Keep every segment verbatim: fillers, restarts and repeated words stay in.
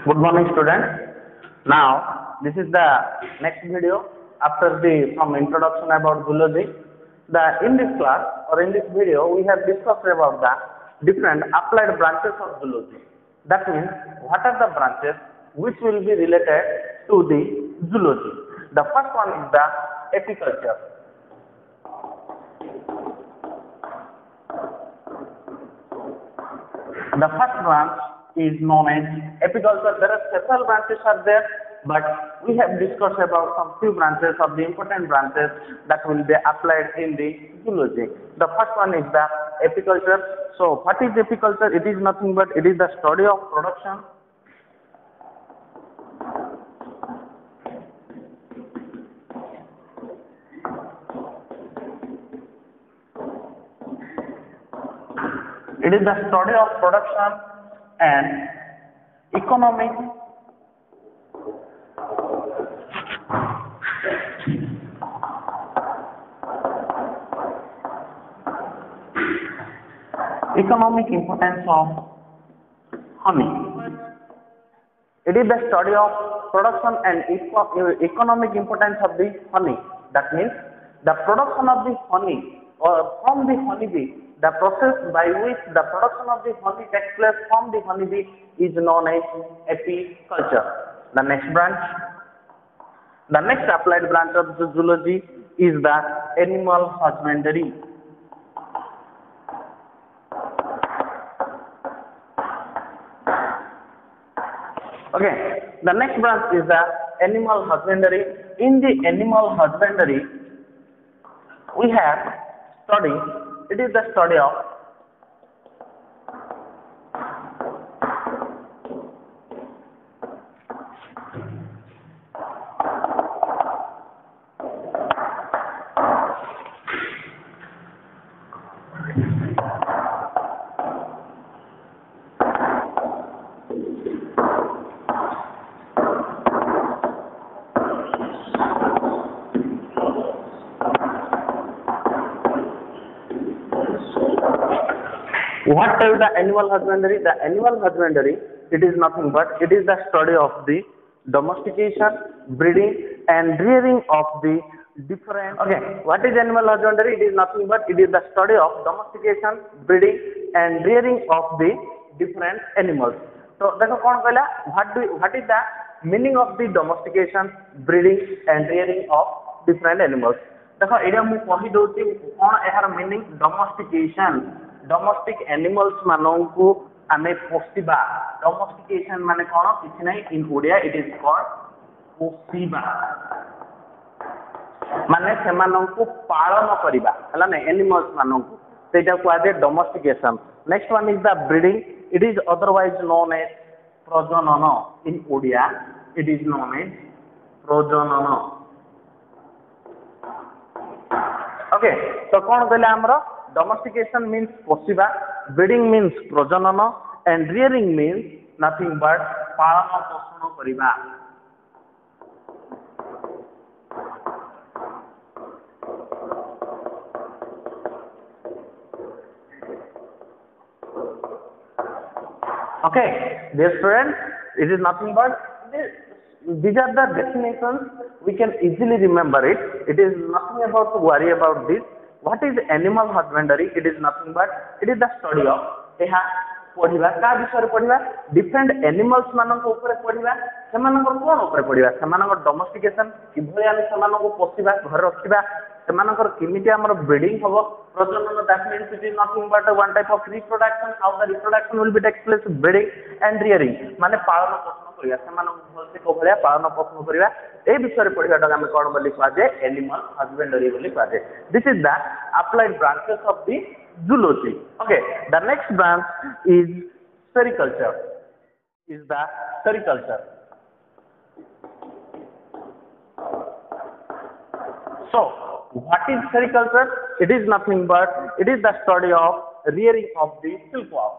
Good morning, students. Now, this is the next video after the some introduction about zoology. The in this class or in this video, we have discussed about the different applied branches of zoology. That means, what are the branches which will be related to the zoology? The first one is the apiculture. The first branch is known as apiculture. There are several branches are there, but we have discussed about some few branches of the important branches that will be applied in the zoology. The first one is the apiculture. So what is apiculture? It is nothing but it is the study of production It is the study of production and economic economic importance of honey. It is the study of production and eco economic importance of the honey. That means the production of the honey or from the honeybee. The process by which the production of the honey takes place from the honeybee is known as apiculture. The next branch, the next applied branch of the zoology is the animal husbandry. Okay, the next branch is the animal husbandry. In the animal husbandry, we have study. It is the study of What is the animal husbandry? The animal husbandry, it is nothing but it is the study of the domestication, breeding and rearing of the different. Okay, what is animal husbandry? It is nothing but it is the study of domestication, breeding and rearing of the different animals. So, देखो कौन कहला? What do what is the meaning of the domestication, breeding and rearing of different animals? देखो area मु कहि दोची कौन एहार meaning domestication. Domestic animals माननकु आमे पोसिबा. डोमेस्टिकेशन माने कोन किछि नै in Odia it is called पोसिबा. माने सेमानकु पालन करिबा हला नै एनिमल्स माननकु सेटा को आदे domestication. Next one is the breeding. It is otherwise known as प्रजनन. In Odia it is known as प्रजनन. ओके, तो कोन कहले हमरो domestication means poshiba, breeding means projanana and rearing means nothing but palana poshana kariba. Okay, dear students, it is nothing but this, these are the definitions. We can easily remember it. It is nothing about to worry about this. What is animal husbandry? It is nothing but it is the study of एहा पढ़िबा का विषय पढ़िबा different animals मानक ऊपर पढ़िबा सेमानकर कोन ऊपर पढ़िबा सेमानकर domestication किभଳି ଆମେ ସେମାନଙ୍କୁ पोसिबा घर रखिबा सेमानकर किमिति हमर ब्रीडिंग होबो प्रजनन. That means it is nothing but one type of reproduction. How the reproduction will be take place breeding and rearing माने पालन पोषण करिया सेमानक भलसे कोभଳିया पालन पोषण करिबा ए विषय पढ़िबाटा हम कोन बोली कहजे एनिमल हस्बैंडरी बोली कहजे. This is the applied branches of the zoology. Okay, the next branch is sericulture. Is the sericulture. So, what is sericulture? It is nothing but it is the study of rearing of the silkworm.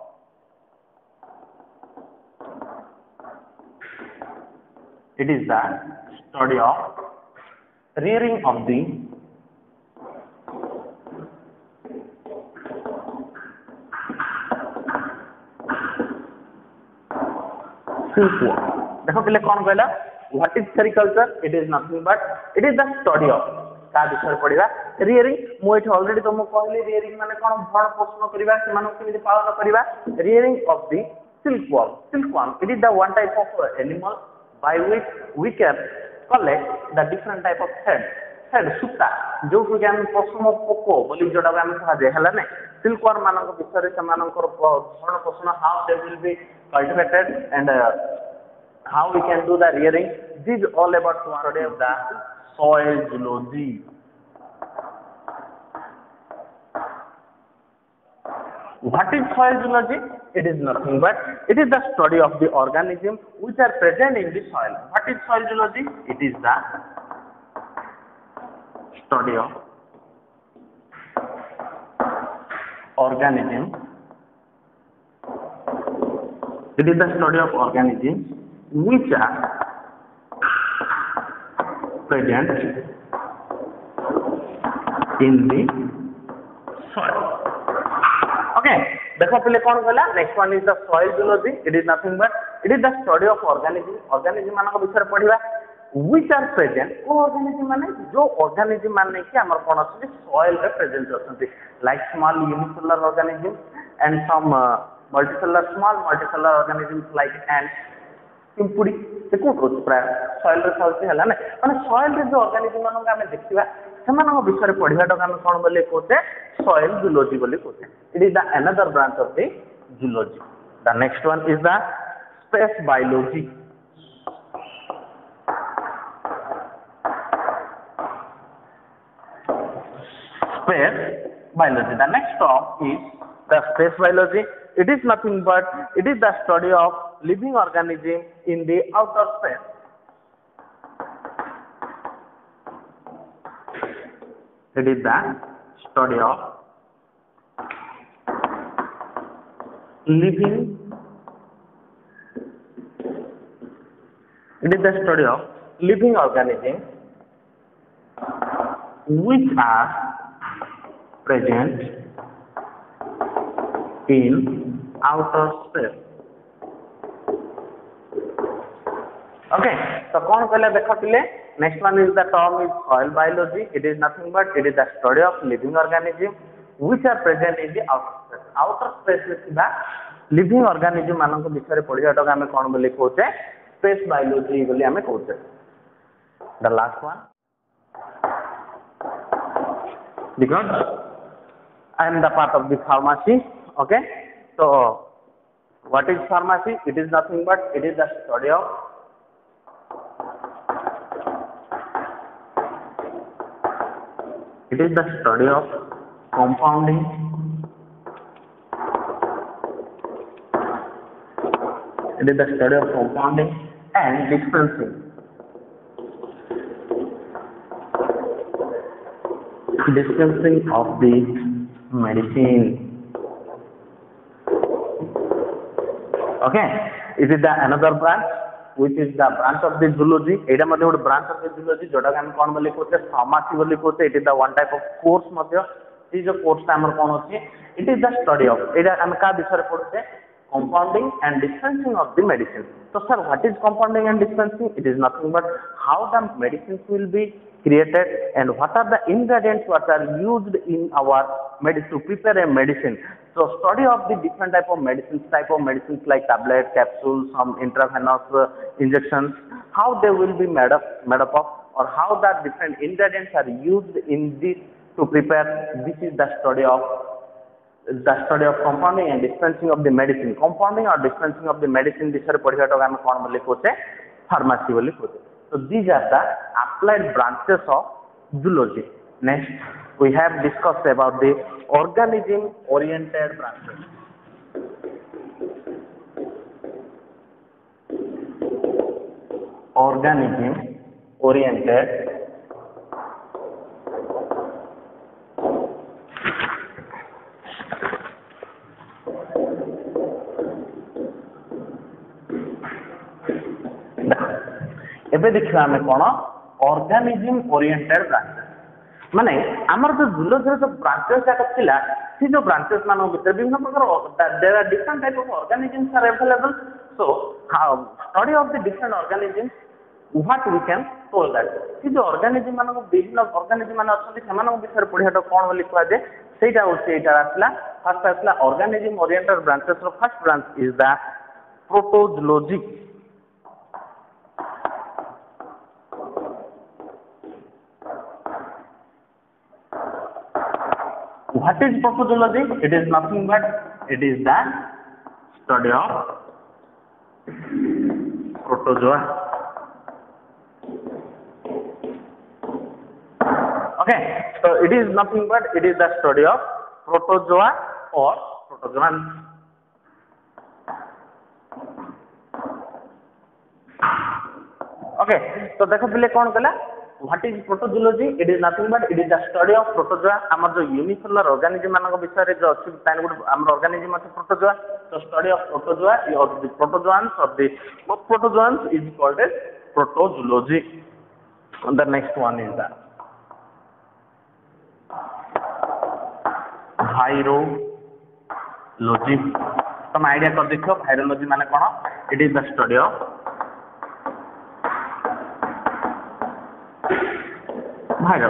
It is the study of rearing of the silkworm. देखो पिले कौन कहला what is sericulture it is nothing but it is the study of का विषय पढ़िबा rearing मु एठ already तुमको कहली रियरिंग माने कोन भरण पोषण करबा से मानव केमिति पालन करबा rearing of the silkworm silkworm it is the one type of uh, animal by which we can collect the different type of thread thread suta जो कि हम पशम पोको बोली जोडा हम कहा जे हला ने silkworm मानक विषय से मानकर भरण पोषण how they will be cultivated and uh, how we can do the rearing this is all about to study of the soil zoology. What is soil zoology? It is nothing but it is the study of the organisms which are present in the soil. What is soil zoology? It is the study of organisms. It is the study of organisms which are present in the soil. Okay, देखो पहले कौन कहला next one is the soil geology it is nothing but it is the study of organism organism मानक विषय पढ़िबा which are present ओ organism माने जो ऑर्गेनिज्म माने कि हमर कोन अछि सॉइल रे प्रेजेंट होतंती like small unicellular organism and some multicellular small multicellular organisms like and पिंपुड़ी से को रोज प्राय सॉइल रे चलते हला ना माने सॉइल रे जो ऑर्गेनिज्म मानक हमें देखिबा सेमानक विषय पढ़िबाटा हम कोन बोले कोते soil zoology बोली कोते it is the another branch of the zoology. The next one is the space biology. Space biology. The next term is the space biology. It is nothing but it is the study of living organism in the outer space. It is the study of living it is the study of living organisms which are present in outer space. Okay, so कौन कहले देखो पिले next one is the term is soil biology. It is nothing but it is the study of living organisms which are present in the outer space. Outer space में थिबा living organism मानक विषय पढ़ियाटा हमें कोन बोली कहते space biology बोली हमें कहते. The last one because I am the part of the pharmacy. Okay, so what is pharmacy? It is nothing but it is the study of it is the study of compounding it is the study of compounding and dispensing dispensing of the medicine. Okay, it is the another branch which is the branch of the zoology. एटा मध्ये ଗୋଟେ branch of the zoology जोटा हम कोन बोली कोते pharmacy बोली कोते. it is the one type of course मध्ये ये जो कोर्स ता हमर कोन अछि it is the study of एटा हम का विषय पढुते compounding and dispensing of the medicine. So sir, what is compounding and dispensing? It is nothing but how the medicines will be created and what are the ingredients what are used in our medicine to prepare a medicine. So study of the different type of medicines, type of medicines like tablet, capsules, some intravenous uh, injections, how they will be made up, made up of, or how the different ingredients are used in this to prepare. This is the study of the study of compounding and dispensing of the medicine. Compounding or dispensing of the medicine विषय पढ़ियाटा हम कोन बोली कोते pharmacy बोली कोते. So these are the applied branches of zoology. Next, we have discussed about the organism-oriented branches. Organism-oriented एबे देखिबा हमें कोन organism-oriented branches. माने आमर जो जूलॉजी जो ब्रांचेस जाक थिला सी जो ब्रांचेस मानो भीतर विभिन्न प्रकार there are different type of organisms are available so how study of the different organisms what we can tell that see जो ऑर्गेनिजम मानो विभिन्न ऑर्गेनिजम मान अछन सेमान विषय पढियाटा कोन बोली कहवा जे सेटा होसे एटा आसला फर्स्ट आसला ऑर्गेनिजम ओरिएंटेड ब्रांचेस रो first branch is the protozoology What is protozoology? It is nothing but it is the study of protozoa. Okay, so it is nothing but it is the study of protozoa or protozoans. Okay, so देखो पहले कौन कला What is protozoology? It is nothing but it is the study of protozoa. आमर जो unicellular organism मानक विषय रे जो अछि तान गुड आमर ऑर्गेनिजम अछि प्रोटोजोआ तो study of protozoa of the protozoans of the protozoans is called as protozoology. The next one is the virology. तुम आइडिया कर देखो वायरोलॉजी माने कोन it is the study of virus.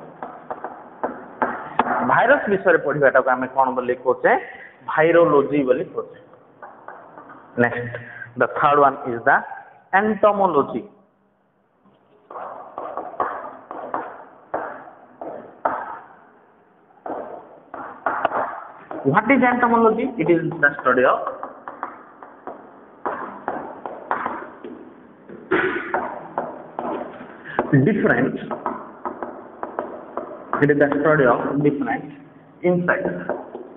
Virus विषय पढ़ाटा को आम कौन बोली कहे वायरोलॉजी बोली कहे. Next the third one is the entomology. What is entomology? It is the study of different it is the study of different insects.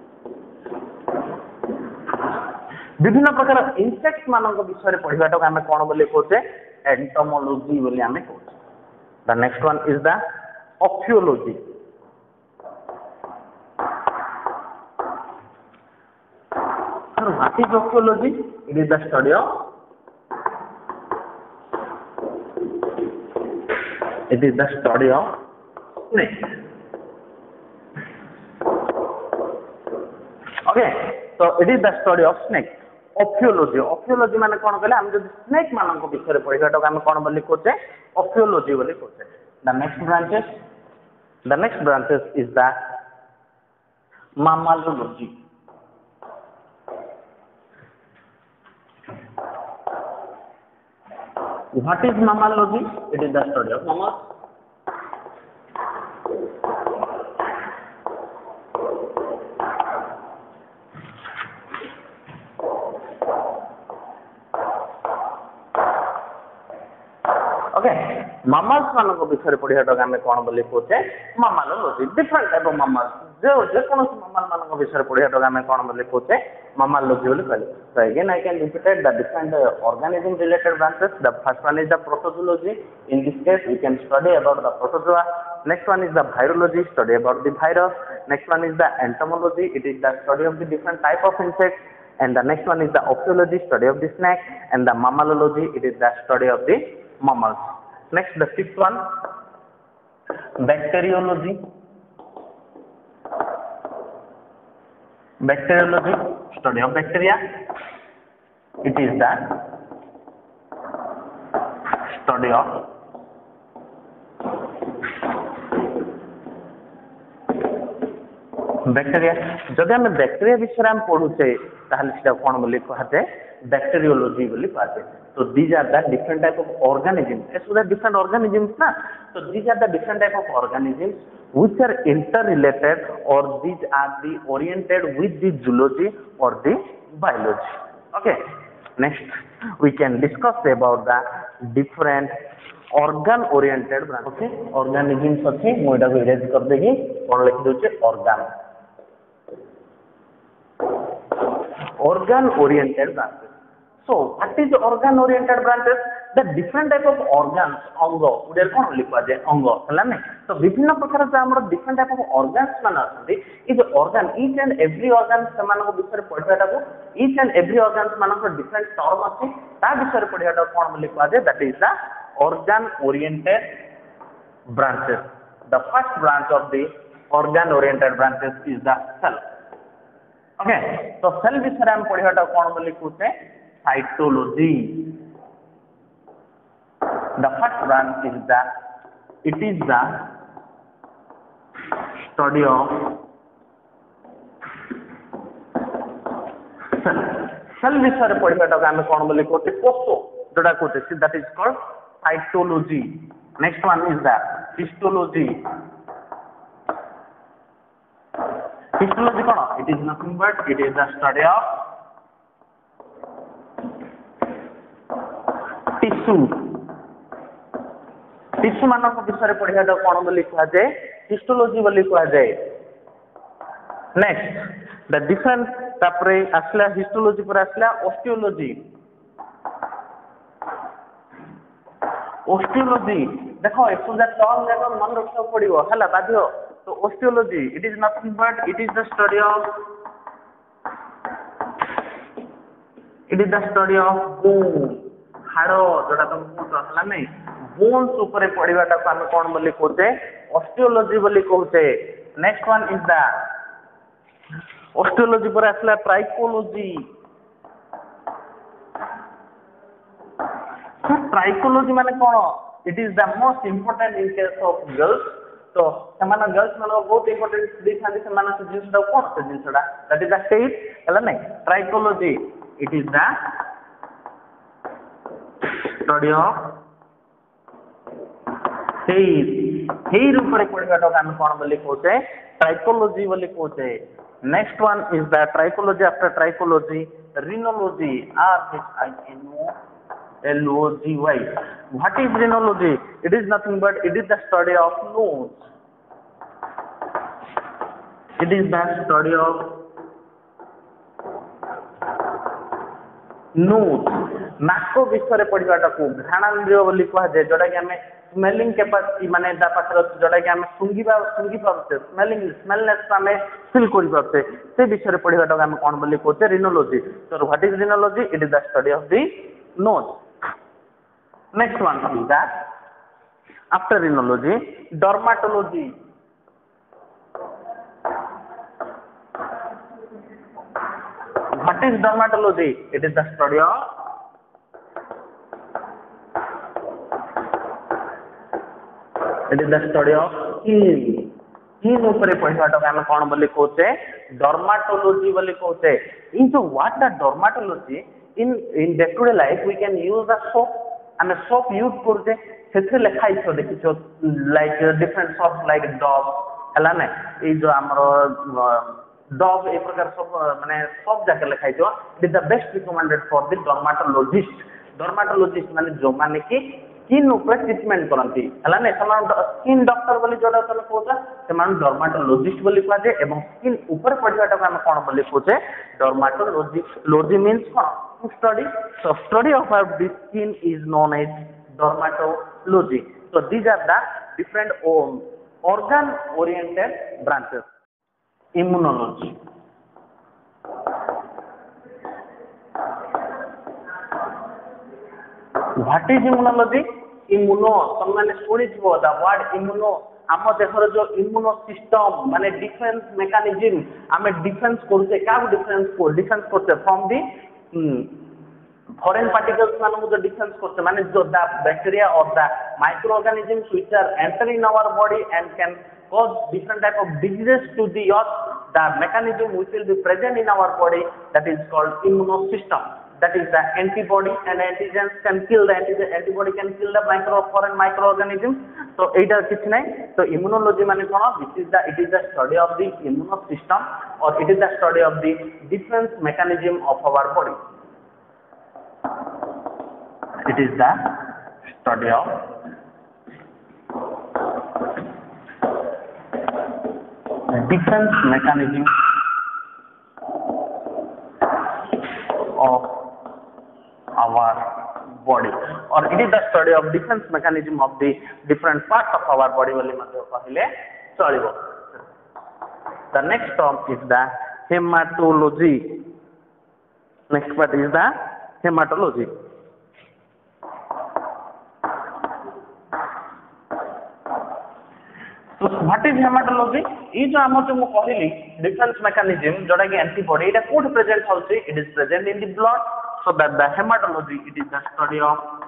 विभिन्न प्रकार इंसेक्ट्स मानक विषय पढ़ाटा आम कौन बोली कहे एंटोमोलॉजी बोली आम कहे. The next one is the ophiology. What is ophiology? It is the study of it is the study of snake. Okay, so it is the study of snake. Ophiology. Ophiology माने कौन कहले हम जब snake मानक विषय पढ़ाटा हम कौन बोली कहे ophiology बोली कहे. The next branches the next branches is the mammalogy. What is mammalogy? It is the study of mammals. Okay, mammals मानक विषय पढ़ाटा आम कौन बोली कहे mammalogy. Different type of mammals. जो जो कौन mammals मानक विषय पढ़ाटा आम कौन बोली कहे mammalogy बोली कहले. So again I can repeat it, the different uh, organism related branches. The first one is the protozoology. In this case we can study about the protozoa. Next one is the virology, study about the virus. Next one is the entomology. It is the study of the different type of insects. And the next one is the ophiology, study of the snake. And the mammalogy, it is the study of the mammals. Next, the sixth one, bacteriology. Bacteriology, study of bacteria. It is the study of bacteria. जदि आम bacteria विषय में पढ़ुचे ताहले कौन बोली कहे बैक्टेरियोलॉजी बोली कहे. तो these are the different type of organisms. As the different organisms ना. तो these are the different type of organisms which are interrelated or these are the oriented with the zoology or the biology. Okay, next we can discuss about the different organ oriented branch. Okay, organisms अच्छे मु एटा को erase कर देगी कौन लिख दोचे organ organ oriented branches. So what is organ oriented branches? The different type of organs अंग उडे कौन लिखवा जाए अंग हला नै. तो विभिन्न प्रकार से हमर डिफरेंट टाइप ऑफ ऑर्गन्स मान आछन. Is organ each and every organ समान को विषय पढ़ाटा को ईच एंड एवरी ऑर्गन्स मान को डिफरेंट टर्म अछि ता विषय पढ़ाटा कौन लिखवा जाए that is the organ oriented branches. The first branch of the organ oriented branches is the cell. Okay, so cell विषय हम पढ़ियाटा कौन बोली कहते cytology. The first branch is the it is the study of cell. Cell विषय पढ़ियाटा हम कौन बोली कहते कोष जोड़ा कहते that is called cytology. Next one is the histology. Histology कौन? It is nothing but it is the study of tissue. Tissue मानक विषय पढ़िया तो कौन बोली कहा जाए? Histology बोली कहा जाए. Next, the different तापरे असला histology पर असला osteology. Osteology देखो एक सुधा टर्म देखो मन रखना पड़ियो हला बाधियो. So osteology, it is nothing but it is the study of it is the study of bone. हाड़ो जोड़ा तुमको कहला नहीं bones ऊपर पढ़िबाटा को हम कौन बोली कहते osteology बोली कहते. Next one is the osteology पर असला trichology. So trichology माने कौन? It is the most important in case of girls. So semana girls मानो बहुत important दिखाने semana से जिस डा कौन से जिस डा that is the state है नहीं trichology. It is the study of hair. hair ऊपर पढ़िया तो हम कौन बोली कहते trichology बोली कहते. Next one is the trichology. After trichology, rhinology. R H I N O L O G Y. What is rhinology? It is nothing but it is the study of nose. It is the study of nose. नाक विषय पढ़िबाटा को घ्राणेन्द्रिय बोली कहा जाए जोटा कि हमें smelling capacity माने दा पाखर जोटा कि हमें सुंगीबा सुंगी पारते स्मेलिंग स्मेलनेस हमें फील करि पारते से विषय पढ़िबाटा को हम कोन बोली कहते rhinology. So what is rhinology? It is the study of the nose. Next one is that after rhinology, dermatology. What is dermatology? It is the study of it is the study of skin. Skin ऊपर पढ़िबाटा को हम कोन बोली कहते dermatology बोली कहते. In so what the dermatology in in day to day life we can use the soap. ଆମେ soap use କରୁଛେ ସେଥିରେ ଲେଖା ହେଇଥିବ ଦେଖିଛ like different soap like Dove ହେଲା ନା ଏଇ ଯୋଉ ଆମର Dove ଏ ପ୍ରକାର ସବୁ ମାନେ soap ଯାକ ଲେଖା ହେଇଥିବ. it is the best recommended for the dermatologist. dermatologist ମାନେ ଯୋଉ ମାନେ କି skin ଉପରେ ଟ୍ରିଟମେଣ୍ଟ କରନ୍ତି ହେଲା ନା ସେମାନେ skin doctor ବୋଲି ଯୋଉଟା ତମେ କହୁଛ ସେମାନେ dermatologist ବୋଲି କୁହାଯାଏ ଏବଂ skin ଉପରେ ପଢିବାଟାକୁ ଆମେ କଣ ବୋଲି କହୁଛେ dermatology. logy means କଣ to study. So study of our skin is known as dermatology. So these are the different um, organ oriented branches. Immunology. What is immunology? Immuno तमने सुनिथिबो the word immuno आम देशर जो immuno system माने defence mechanism आमे defence करते का defence को defence करते फ्रॉम दी foreign particles मानू जो डिफेंस करते माने जो द बैक्टीरिया और the micro organisms which are enter in our body and can cause different type of diseases to the earth. The mechanism which will be present in our body, that is called immune system. That is the antibody and antigens can kill the antigen, antibody can kill the micro foreign microorganisms. So एटा किछ नै. So immunology माने कोन? This is the it is the study of the immune system or it is the study of the defense mechanism of our body. It is the study of defense mechanism of our body, or it is the study of defense mechanism of the different parts of our body. The next term is the hematology. Next part is the hematology. तो what is hematology ये जो हम जो कहली defence mechanism जोटा कि antibody एटा कोड प्रेजेंट होछि it is present in the blood so that the hematology it is the study of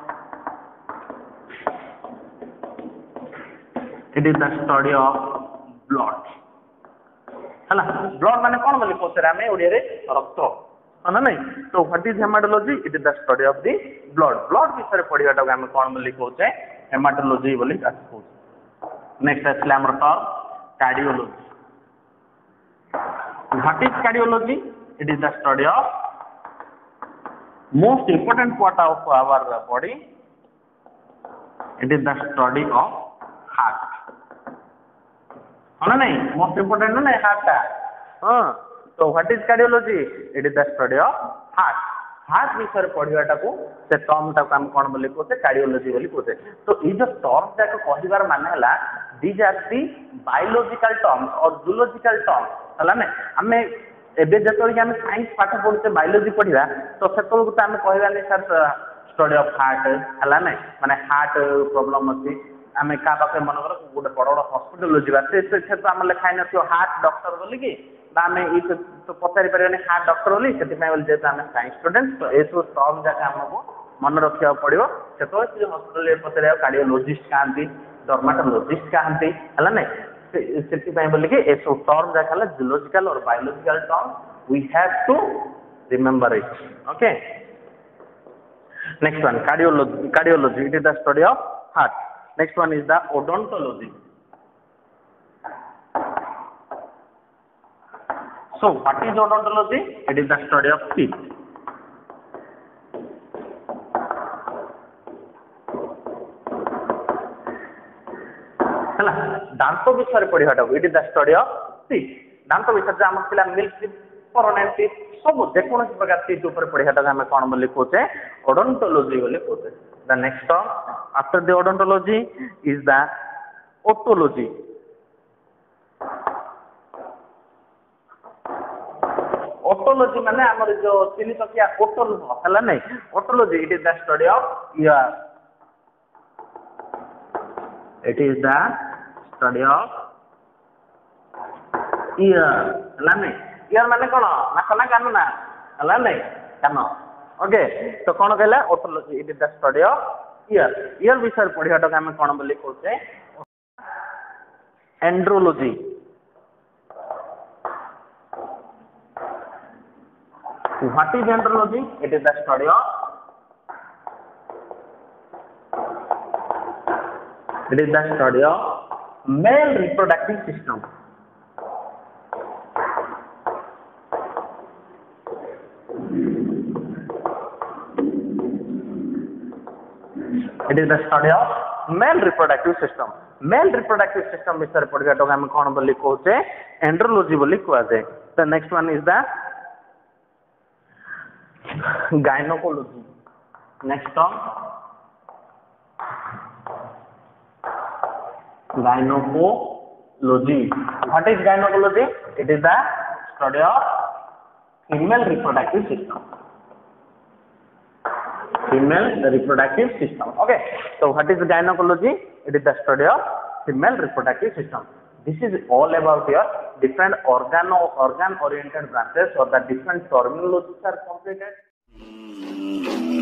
it is the study of blood हला ब्लड माने कोन बोली कोसे रामे ओडिया रे रक्त है ना तो what is hematology it is the study of the blood blood विषय पढ़ियाटा को हम कोन बोली कहउछे हेमाटोलॉजी बोली कहउछे नेक्स्ट आसला हमर term cardiology what is cardiology it is the study of most important part of our body it is the study of heart है ना नहीं मोस्ट इंपोर्टेंट ना हार्ट का हाँ तो what is cardiology it is the study of heart heart विषय पढ़ियाटा को से टर्म टाक हम कोन बोली कहते कार्डियोलॉजी बोली कहते तो ये जो टर्म जाक कहिबार माने हला these are the biological terms और जूलॉजिकल टर्म्स हला ने हमें एबे जतोल कि हम साइंस पाठ पढुते बायोलॉजी पढ़िबा तो सेतोल को हम कहबा नै सर स्टडी ऑफ हार्ट हला नै माने हार्ट प्रॉब्लम अछि हमें का पाखे मन कर गोटे बड़ बड़ हॉस्पिटल जीवा से से तो हम लिखाई नथियो हार्ट डॉक्टर बोली कि बा हमें ई तो पचारि परिबने हार्ट डॉक्टर बोली सेति में बोल जेता हम साइंस स्टूडेंट तो ए सब टर्म जाके हमको मन रखिया पड़ियो से तो हॉस्पिटल रे पचारि कार्डियोलॉजिस्ट कांती डर्माटोलॉजिस्ट कहते है ना से बोल कि ए सब टर्म जाके जूलॉजिकल और biological term we have to remember it okay next one cardiology cardiology it is the study of heart next one is the odontology so what is odontology it is the study of teeth हला दांत विषय पढ़ियाटा it is the study of teeth दांत विषय हम पिला milk teeth permanent teeth सब जेकोन प्रकार टीथ ऊपर पढ़ियाटा हम कोन बोली कहते ओडोंटोलॉजी बोली कहते the next term after the odontology is the otology otology माने हमर जो तीन चकिया ओटोल हला नै otology it is the study of ear it is the study of ear हला नै ईयर माने कोन नाक ना कान ना हला नै कान ओके तो कोन कहला otology it is the study of ear ear विषय पढ़ियाटा हम कोन बोली कहते andrology What is andrology? It is the study of it is the study of male reproductive system. It is the study of male reproductive system. Male reproductive system विषय पढ़ियाटा हम कोन बोली कहते एंड्रोलॉजी बोली कहवा जाय The next one is the gynecology next term gynecology what is gynecology it is the study of female reproductive system female reproductive system okay so what is gynecology it is the study of female reproductive system this is all about your different organ or organ oriented branches or the different terminologies are completed